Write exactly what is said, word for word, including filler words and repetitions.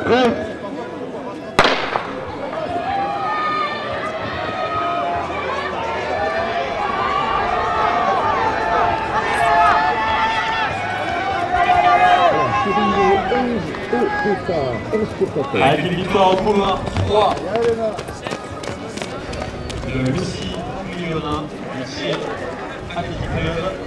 Avec une victoire en commun, trois. Le Messi Millionnaire, Messi Athletic Club.